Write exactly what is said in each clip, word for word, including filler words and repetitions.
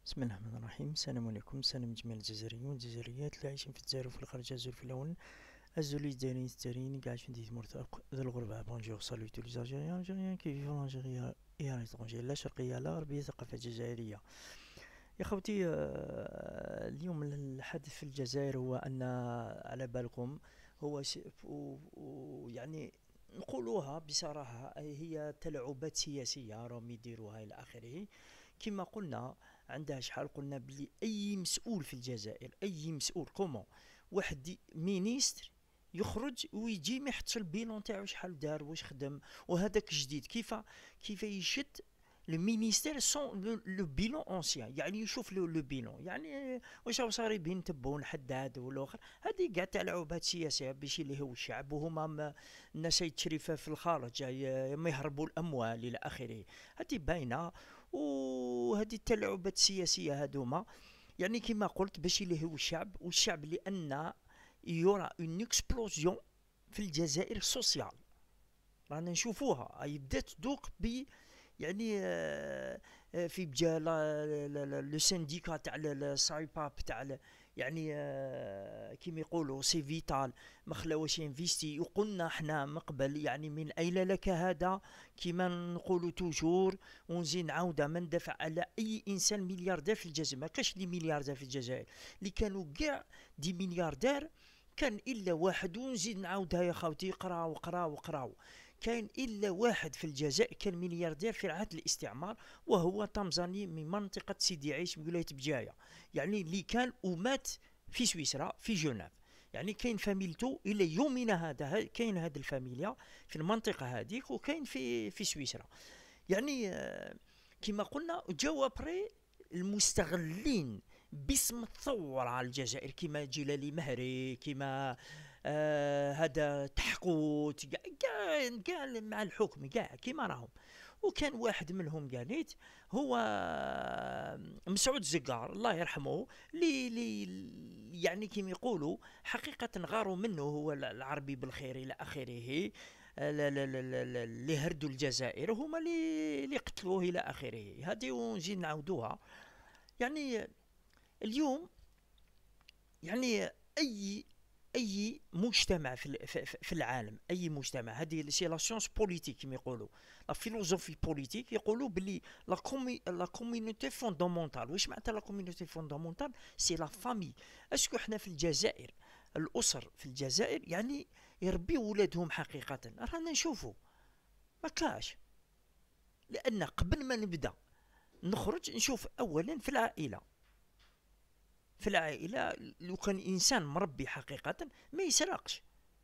بسم الله الرحمن الرحيم. السلام عليكم. سلام جميع الجزائريين والجزائريات اللي عايشين في الجزائر وفي الخارج، الجزائر في الاول الجزائريين الجزائريين الجزائريين قاعد في مدينة مرتاق ذو الغربة. بونجور سالو تو لي الجزائريين الجزائريين كي فيفون الجزائر اي على الجزائر، لا شرقية لا غربية، ثقافة جزائرية. يا خوتي، آه، اليوم الحدث في الجزائر هو أن، على بالكم، هو ش... و... و... يعني نقولوها بصراحة، هي تلاعبات سياسية راهم يديروها إلى آخره. كما قلنا عندها شحال قلنا بلي أي مسؤول في الجزائر، أي مسؤول كومون، واحد مينيستر يخرج ويجي ما يحطش البيلون تاعو شحال دار واش خدم، وهذاك جديد كيف كيف يشد لو مينيستير سون لو بيلون اونسيان، يعني يشوف لو لو بيلون، يعني واش راهو صار بين تبون حداد والاخر. هذه كاع تلعبات سياسيه باش يلهوا الشعب، وهما الناس تشري في الخارج ما يهربوا الاموال الى اخره. هذه باينه، وهذه التلاعبات السياسيه هذوما يعني كما قلت باش يلهوا الشعب، والشعب لان يورا اون اكسبلوزيون في الجزائر سوسيال. رانا نشوفوها هي بدات دوك ب، يعني آه، آه، في بجا لو سينديكا تاع الصايباب تاع، يعني آه، كيما يقولوا سي فيتال، ما خلاوش انفيستي. وقلنا احنا من قبل يعني من اين لك هذا، كيما نقولوا توجور، ونزيد نعاودها ما ندافع على اي انسان ملياردير في الجزائر. ما كاش لي ملياردير في الجزائر، اللي كانوا كاع دي ملياردير كان الا واحد، ونزيد نعاودها يا خاوتي، قراو قراو قراو، كاين الا واحد في الجزائر كان ملياردير في عهد الاستعمار، وهو تنزاني من منطقه سيدي عيش من ولايه بجايه، يعني اللي كان ومات في سويسرا في جنيف. يعني كاين فاميلتو الى يومنا هذا، كاين هذه الفاميليا في المنطقه هذيك، وكاين في في سويسرا. يعني آه، كما قلنا جاو ابري المستغلين باسم الثورة على الجزائر، كما جلالي مهري، كما آه هذا تحكوت، كاع كاع مع الحكم كاع كيما راهم. وكان واحد منهم قاليت هو مسعود زقار الله يرحمه، اللي لي يعني كيما يقولوا حقيقة غاروا منه، هو العربي بالخير إلى آخره. لا لا لا لا اللي هردوا الجزائر هما اللي اللي قتلوه إلى آخره. هذه ونجي نعاودوها. يعني اليوم يعني اي اي مجتمع في في العالم، اي مجتمع، هذه سي لا سيونس بوليتيك كما يقولوا، لا فيلوزوفي بوليتيك، يقولوا بلي لا كومي لا كوميونيتي فوندامونتال. واش معناتها لا كوميونيتي فوندامونتال؟ سي لا فامي. اسكو احنا في الجزائر الاسر في الجزائر يعني يربيو ولادهم حقيقه؟ رانا نشوفوا ما كاش. لان قبل ما نبدا نخرج نشوف اولا في العائله، في العائله لو كان انسان مربي حقيقه ما يسرقش.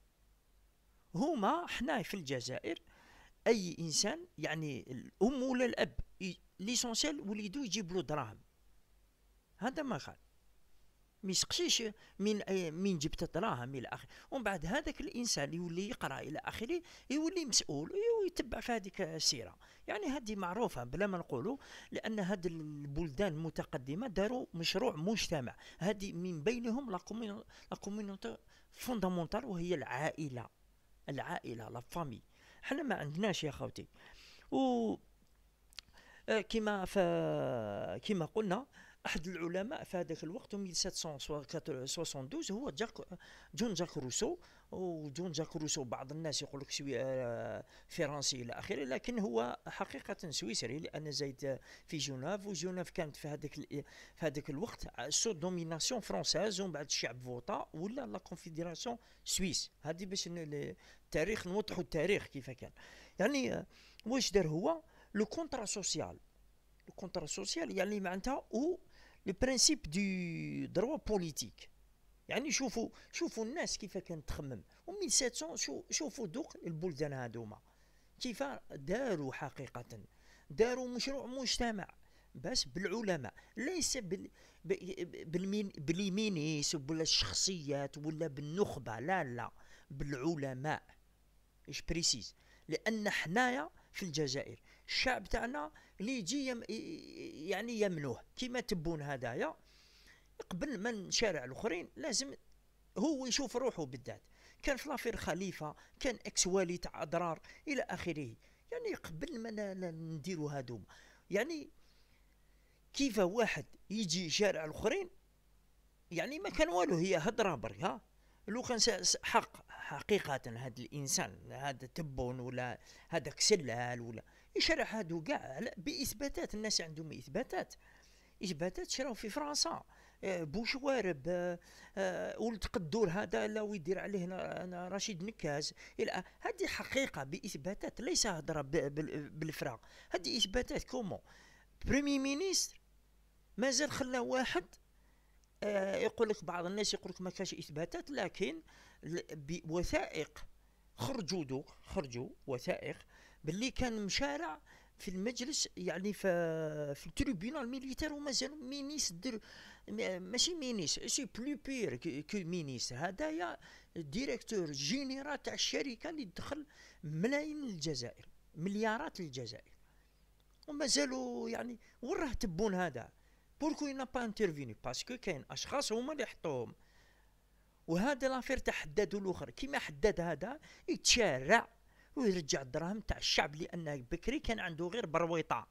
هما حنا في الجزائر اي انسان يعني الام ولا الاب ليسونسيال وليدو يجيب له دراهم، هذا ما قال ما يسقسيش من أي من جبت الدراهم الى اخره. ومن بعد هذاك الانسان يولي يقرا الى اخره، يولي مسؤول ويتبع في هذيك السيره. يعني هذه معروفه بلا ما نقولوا، لان هذه البلدان المتقدمه داروا مشروع مجتمع، هذه من بينهم لا كوميونيتي فوندامونتال، وهي العائله. العائله لا فامي. حنا ما عندناش يا خوتي. و آه، كما ف... كما قلنا احد العلماء في هذاك الوقت ألف وسبعمائة وواحد وستين هو جاك جون جاك روسو. وجون جاك روسو بعض الناس يقول لك سوي آه، فرنسي الى اخره، لكن هو حقيقه سويسري، لان زايد في جنيف، وجنيف كانت في هذاك في هذاك الوقت سو دوميناسيون فرونساز، ومن بعد الشعب فوتا ولا لا كونفيدراسيون سويس. هذه باش التاريخ نوضحوا التاريخ كيف كان. يعني آه، واش دار هو لو كونترا سوسيال. لو كونترا سوسيال يعني معناتها او لو برينسيپ دو دروا بوليتيك. يعني شوفوا شوفوا الناس كيف كانت تخمم، و1700 شو شوفوا دوك البلدان هذوما كيف داروا حقيقة. داروا مشروع مجتمع بس بالعلماء، ليس بال بالمين باليمينيس ولا الشخصيات ولا بالنخبة، لا لا، بالعلماء. ايش بريسيز؟ لان حنايا في الجزائر الشعب تاعنا اللي يجي يم يعني يمنوه كيما تبون هدايا، قبل ما نشارع الاخرين لازم هو يشوف روحه بالذات. كان في لافير خليفه، كان اكس والي تاع اضرار الى اخره. يعني قبل ما نديروا هادوما، يعني كيف واحد يجي شارع الاخرين، يعني ما كان والو، هي هضره برك. ها لو كان حق حقيقة هذا الإنسان، هذا تبون ولا هذاك سلال ولا يشرح هادو كاع بإثباتات، الناس عندهم إثباتات، إثباتات شراو في فرنسا. بوشوارب، ولد قدور هذا لا يدير عليه أنا رشيد نكاز، إلى هذه حقيقة بإثباتات، ليس هضرة بالفراغ، هذه إثباتات. كومون بريمي مينيستر مازال خلى واحد يقول لك، بعض الناس يقول لك ما كاش اثباتات، لكن بوثائق خرجوا دوك خرجوا وثائق باللي كان مشارع في المجلس، يعني في في التريبيونال ميليتير، ومازال مينيستر، ماشي مينيستر، سي بلو بير كو مينيستر، هدايا ديريكتور جينيرال تاع الشركه اللي دخل ملايين للجزائر، مليارات للجزائر، ومازالوا يعني وراه تبون هذا. بوركو ينا با انترفيني؟ باسكو كاين اشخاص هما اللي حطوهم، وهذا لافير تاع حداد الاخر كيما حداد هذا يتشارع ويرجع الدراهم تاع الشعب، لان بكري كان عنده غير برويطه.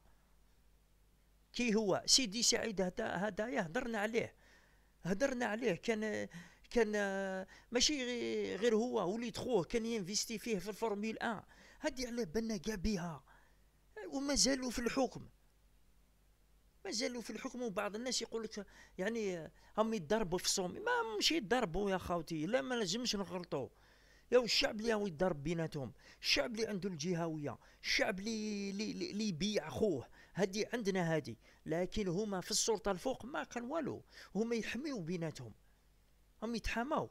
كي هو سيدي سعيد هذا هدايا هضرنا عليه هضرنا عليه كان كان ماشي غير هو، وليد خوه كان ينفيستي فيه في الفورميل واحد، هذه على بالنا كاع بها، ومازالوا في الحكم، مازالوا في الحكم. وبعض الناس يقول لك يعني هم يضربوا في الصومي، ما مش يضربوا يا خاوتي، لا ما لازمش نغلطوا. يا الشعب اللي هو يضرب بيناتهم، الشعب اللي عنده الجهويه، الشعب اللي اللي يبيع خوه، هذه عندنا هذه، لكن هما في السلطه الفوق ما كان والو، هما يحميوا بيناتهم، هم يتحاموا.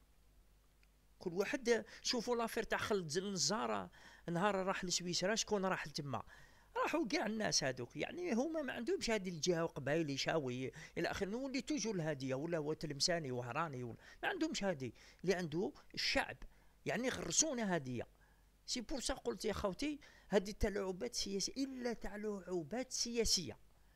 كل واحد شوفوا لافير تاع خالد النزاره، نهار راح لسويسرا شكون راح لتما؟ راحوا كاع الناس هذوك، يعني هما ما عندهمش هذه الجهه وقبايلي شاوي الى اخره، نولي توجو الهاديه ولا هو تلمساني وهراني ولا ما عندهمش هذه، اللي عنده الشعب، يعني غرسونا هديه. سي بور سا قلت يا خوتي هذه تلاعبات سياسيه، الا تلاعبات سياسيه،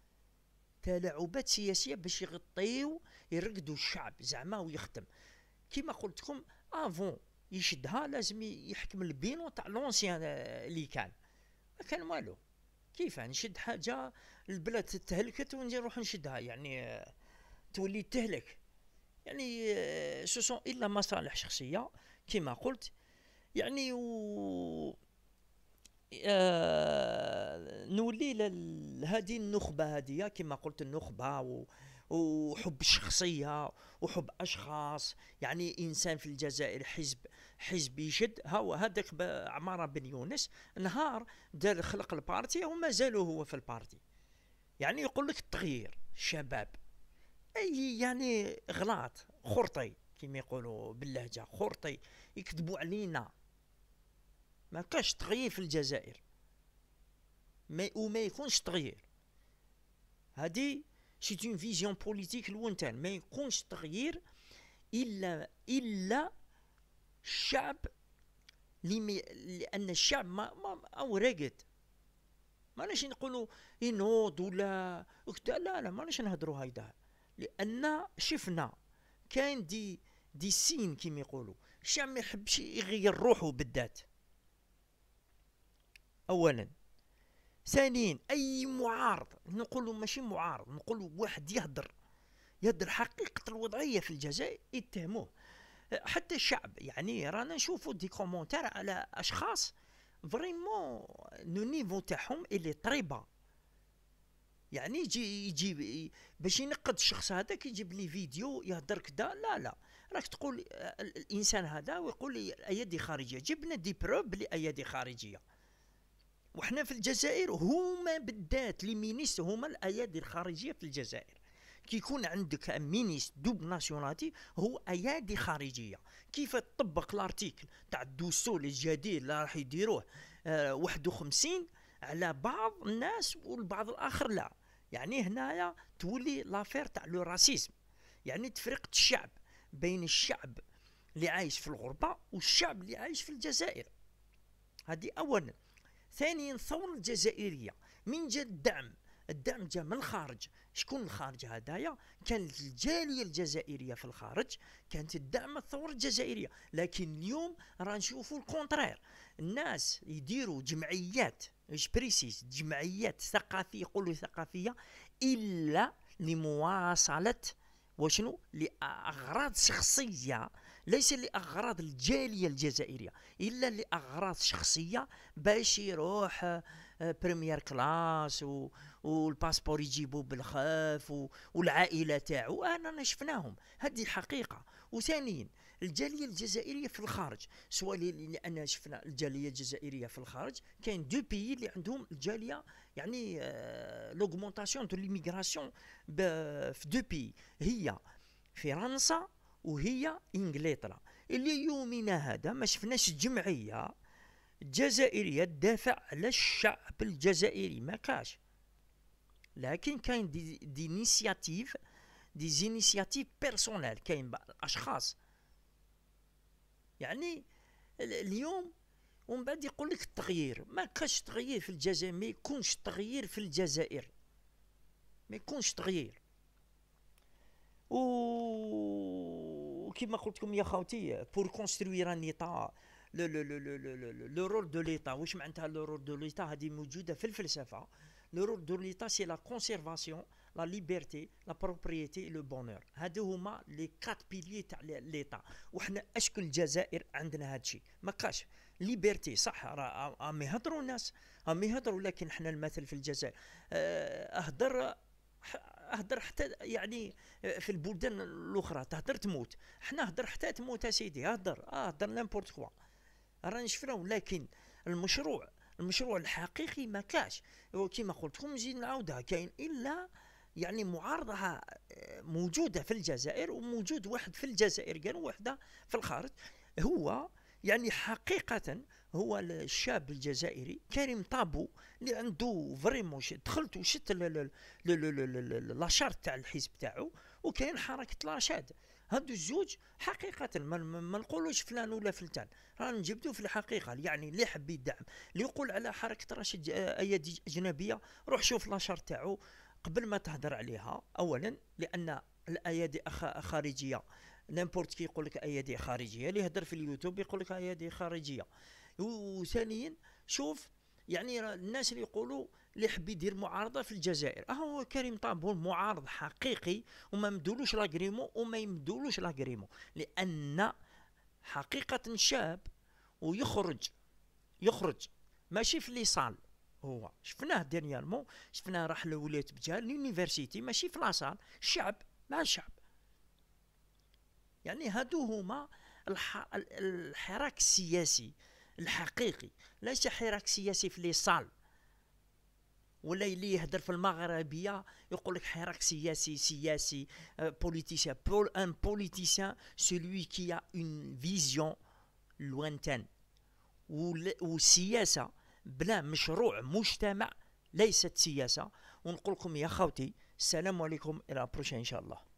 تلاعبات سياسيه باش يغطيو يرقدوا الشعب زعما ويخدم. كيما قلت لكم افون يشدها لازم يحكم البينو تاع لونسيان اللي كان، ما كان والو. كيف نشد حاجه البلاد تهلكت ونجي نروح نشدها، يعني تولي تهلك، يعني سوسون الا مصالح شخصيه كما قلت. يعني و آه نولي لهذه النخبه هذه كما قلت، النخبه و وحب الشخصيه وحب اشخاص، يعني انسان في الجزائر حزب حزب يشد. هاو هذاك عمارة بن يونس نهار دار خلق البارتي وما زالوا هو في البارتي، يعني يقول لك التغيير الشباب، اي يعني غلط خرطي كما يقولوا باللهجه، خرطي يكذبوا علينا، ما كاش تغيير في الجزائر، ما وما يكونش تغيير. هذه سي اون فيزيون بوليتيك لونتان، ما يكونش تغيير الا الا الشعب، لان الشعب ما, ما او راقد، ماناش نقولوا ينوض ولا وكذا، لا لا ماناش نهضروا هيدا، لان شفنا كاين دي دي سين كيما يقولوا، الشعب ما يحبش يغير روحه بالذات اولا. ثانيا اي معارض، نقولوا ماشي معارض، نقولوا واحد يهدر يهدر حقيقه الوضعيه في الجزائر يتهموه. حتى الشعب يعني رانا نشوفوا دي كومونتير على اشخاص فريمون نو نيفو تاعهم اللي طريبه، يعني يجي يجي باش ينقد الشخص هذاك يجيب لي فيديو يهدر كذا، لا لا راك تقول الانسان هذا ويقول لي ايادي خارجيه، جبنا دي بروب بلي ايادي خارجيه، وحنا في الجزائر هما بالذات لي مينيست هما الايادي الخارجيه في الجزائر. كي يكون عندك مينيست دوب ناسيوناليتي هو ايادي خارجيه. كيف تطبق الارتيكل تاع الدستور الجديد اللي راح يديروه آه واحد وخمسين على بعض الناس والبعض الاخر لا، يعني هنايا تولي لافير تاع لو راسيزم، يعني تفرقه الشعب بين الشعب اللي عايش في الغربه والشعب اللي عايش في الجزائر. هذه اولا. ثانيا الثوره الجزائريه من جا الدعم، الدعم جاء من الخارج. شكون الخارج هدايا؟ كانت الجاليه الجزائريه في الخارج كانت تدعم الثوره الجزائريه، لكن اليوم راه نشوفوا الكونترير، الناس يديروا جمعيات اش بريسيس جمعيات ثقافيه، يقولوا ثقافيه الا لمواصله وشنو لاغراض شخصيه، ليس لاغراض الجاليه الجزائريه، الا لاغراض شخصيه باش يروح آه، بريمير كلاس و والباسبور يجيبو بالخف و... والعائله تاعو. انا شفناهم، هذه حقيقه. وثانيا الجاليه الجزائريه في الخارج، سواء لان شفنا الجاليه الجزائريه في الخارج كاين دو بيي اللي عندهم الجاليه، يعني لوغمونطاسيون دو ليميغراسيون في دو بيي، هي فرنسا وهي انجلترا. اللي يومنا هذا ما شفناش جمعيه جزائريه تدافع على الشعب الجزائري، ما كاش. لكن كاين دي دي انيسياتيف دي زينيسياتيف بيرسونيل، كاين بعض الاشخاص يعني اليوم ومن بعد يقول لك التغيير. ما كاش تغيير في الجزائر، ما يكونش تغيير في الجزائر، ما يكونش تغيير. و كيما قلت لكم يا خوتي، بور كونستروير ان ايتا، لو لو لو لو لو لو رول دو ليتا. واش معناتها لو رول دو ليتا؟ هذه موجوده في الفلسفه. لو رول دو ليتا سي لا كونسيرفاسيون، لا ليبرتي، لا بروبريتي، لو بونور. هادو هما لي كات بيلي تاع ليتا. وحنا اشكل الجزائر عندنا هادشي، ما كاش ليبرتي. صح راه راهم يهضروا الناس، راهم يهضروا، لكن حنا المثل في الجزائر اهدر اهدر حتى يعني في البلدان الاخرى تهدر تموت، حنا هدر حتى تموت اسيدي، هدر اهدر نيمبورت كوا راني شفناو. لكن المشروع المشروع الحقيقي ما كاش. وكما قلت لكم نزيد نعاودها، كاين الا يعني معارضه موجوده في الجزائر، وموجود واحد في الجزائر قالوا وحده في الخارج. هو يعني حقيقه هو الشاب الجزائري كريم طابو، اللي عنده فريمون دخلت وشت لاشارت تاع الحزب تاعو، وكاين حركه رشاد. هادو الزوج حقيقة ما, ما نقولوش فلان ولا فلتان، رانا نجبدو في الحقيقة. يعني اللي يحب يدعم، اللي يقول على حركة رشاد أيدي أجنبية، روح شوف لاشارت تاعو قبل ما تهدر عليها. أولا لأن الأيادي خارجية، نيمبورت كي يقول لك أيادي خارجية، اللي يهدر في اليوتيوب يقول لك أيادي خارجية. وثانيا شوف يعني الناس اللي يقولوا اللي يحب يدير معارضه في الجزائر، هو كريم طابو معارض حقيقي، وما مدولوش لاغريمو وما يمدولوش لاغريمو، لان حقيقه شاب ويخرج يخرج ماشي في لي صال. هو شفناه ديريالمون، شفناه راح لولاية بجال لونيفرسيتي، ماشي في لاصال، الشعب مع الشعب. يعني هادو هما الح... الحراك السياسي الحقيقي، ليس حراك سياسي في لي صال، ولا اللي يهدر في المغربيه يقول لك حراك سياسي سياسي بوليتيسيان. بول ان بوليتيسيان سولوي كي ا اون فيزيون لوانتان، والسياسه بلا مشروع مجتمع ليست سياسه. ونقول لكم يا خوتي السلام عليكم، الى بروشين ان شاء الله.